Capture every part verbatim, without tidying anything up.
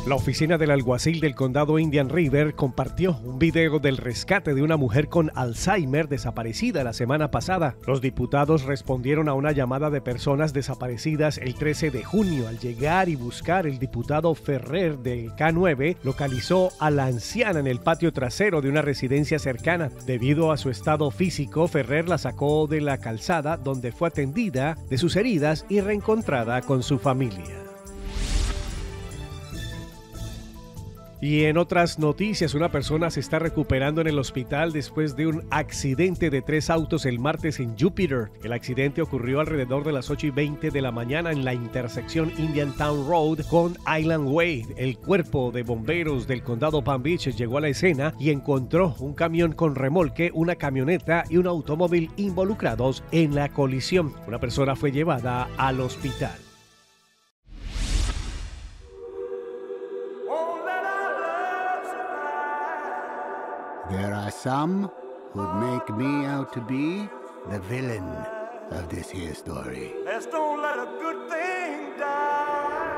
La oficina del alguacil del condado Indian River compartió un video del rescate de una mujer con Alzheimer desaparecida la semana pasada. Los diputados respondieron a una llamada de personas desaparecidas el trece de junio. Al llegar y buscar, el diputado Ferrer del K nueve localizó a la anciana en el patio trasero de una residencia cercana. Debido a su estado físico, Ferrer la sacó de la calzada, donde fue atendida de sus heridas y reencontrada con su familia. Y en otras noticias, una persona se está recuperando en el hospital después de un accidente de tres autos el martes en Jupiter. El accidente ocurrió alrededor de las ocho y veinte de la mañana en la intersección Indian Town Road con Island Way. El cuerpo de bomberos del condado Palm Beach llegó a la escena y encontró un camión con remolque, una camioneta y un automóvil involucrados en la colisión. Una persona fue llevada al hospital. There are some who'd make me out to be the villain of this here story. Let's don't let a good thing die.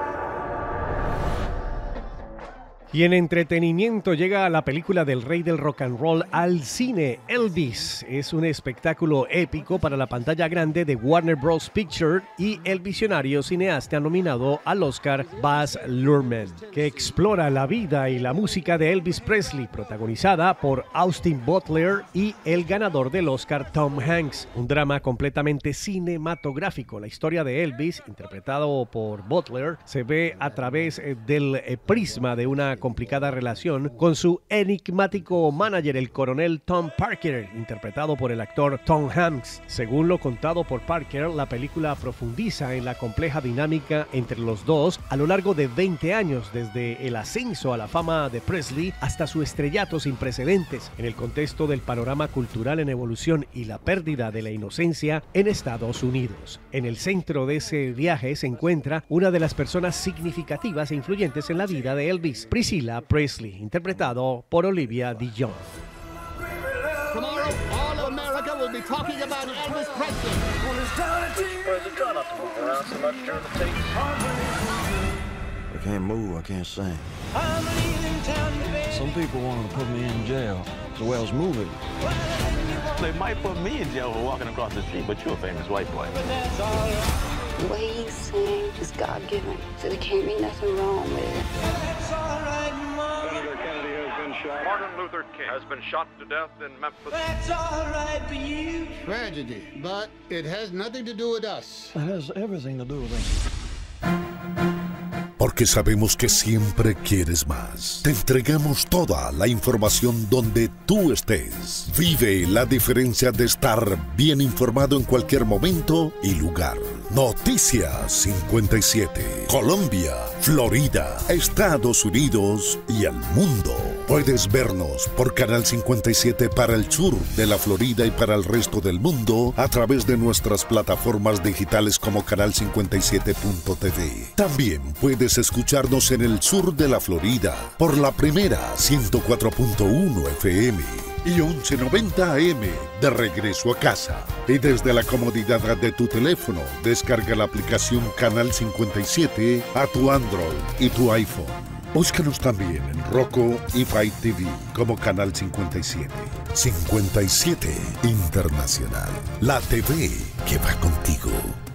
Y en entretenimiento llega la película del rey del rock and roll al cine. Elvis es un espectáculo épico para la pantalla grande de Warner Bros. Pictures y el visionario cineasta nominado al Oscar Baz Luhrmann, que explora la vida y la música de Elvis Presley, protagonizada por Austin Butler y el ganador del Oscar Tom Hanks. Un drama completamente cinematográfico. La historia de Elvis, interpretado por Butler, se ve a través del prisma de una complicada relación con su enigmático manager, el coronel Tom Parker, interpretado por el actor Tom Hanks. Según lo contado por Parker, la película profundiza en la compleja dinámica entre los dos a lo largo de veinte años, desde el ascenso a la fama de Presley hasta su estrellato sin precedentes, en el contexto del panorama cultural en evolución y la pérdida de la inocencia en Estados Unidos. En el centro de ese viaje se encuentra una de las personas significativas e influyentes en la vida de Elvis, Priscilla Presley, interpretado por Olivia DeJonge. Tomorrow, all of America will be talking about Elvis Presley. I can't move, I can't sing. Some people want to put me in jail as well as moving. They might put me in jail for walking across the street, but you're a famous white boy. The way he sings is God-given, so there can't be nothing wrong with it. Senator Kennedy has been shot. Martin Luther King has been shot to death in Memphis. That's all right for you. Tragedy, but it has nothing to do with us. It has everything to do with us. Porque sabemos que siempre quieres más. Te entregamos toda la información donde tú estés. Vive la diferencia de estar bien informado en cualquier momento y lugar. Noticias cincuenta y siete. Colombia, Florida, Estados Unidos y el mundo. Puedes vernos por Canal cincuenta y siete para el sur de la Florida y para el resto del mundo a través de nuestras plataformas digitales como canal cincuenta y siete punto t v. También puedes escucharnos en el sur de la Florida por la primera ciento cuatro punto uno F M y once noventa A M de regreso a casa. Y desde la comodidad de tu teléfono, descarga la aplicación Canal cincuenta y siete a tu Android y tu iPhone. Búscanos también en Roku y Fight T V como Canal cincuenta y siete. cincuenta y siete Internacional, la T V que va contigo.